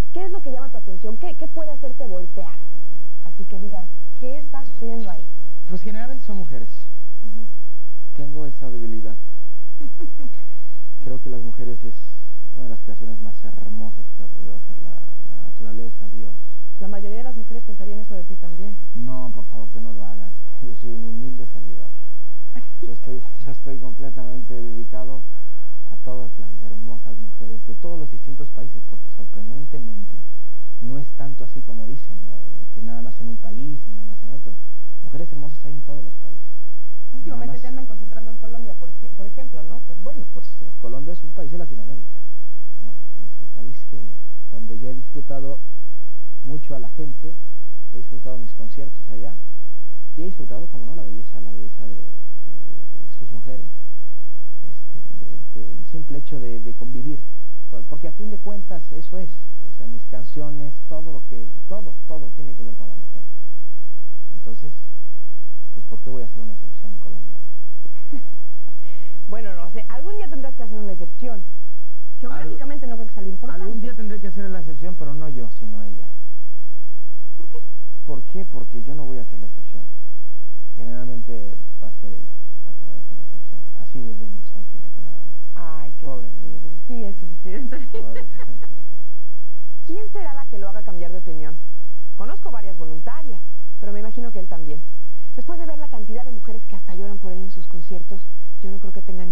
¿Qué es lo que llama tu atención? ¿Qué puede hacerte voltear? Así que digas, ¿qué está sucediendo ahí? Pues generalmente son mujeres. Tengo esa debilidad. Creo que las mujeres es una de las creaciones más hermosas que ha podido hacer la naturaleza, Dios. La mayoría de las mujeres pensarían eso de ti también. No, por favor, que no lo hagan. Yo soy un humilde servidor. Yo estoy completamente dedicado a todas las hermosas mujeres de todos los distintos países, porque sorprendentemente no es tanto así como dicen, ¿no? Que nada más en un país y nada más en otro. Mujeres hermosas hay en todos los países. Últimamente te andan concentrando en Colombia, por ejemplo, ¿no? Pero bueno, pues Colombia es un país de Latinoamérica, ¿no? Y es un país donde yo he disfrutado mucho a la gente, he disfrutado mis conciertos allá y he disfrutado, como no, la belleza de sus mujeres, del simple hecho de convivir, porque a fin de cuentas eso es, o sea, mis canciones, todo tiene que ver con la mujer. Entonces, pues ¿por qué voy a hacer una excepción en Colombia? Bueno, no sé, algún día tendrás que hacer una excepción. Geográficamente no creo que sea lo importante. Algún día tendré que hacer la excepción, pero no yo, sino ella. ¿Por qué? ¿Por qué? Porque yo no voy a hacer la excepción. Generalmente va a ser ella la que vaya a hacer la excepción. Así de débil soy, fíjate nada más. Ay, qué pobre terrible. Sí, eso es cierto. ¿Quién será la que lo haga cambiar de opinión? Conozco varias voluntarias, pero me imagino que él también. Después de ver la cantidad de mujeres que hasta lloran por él en sus conciertos, yo no creo que tenga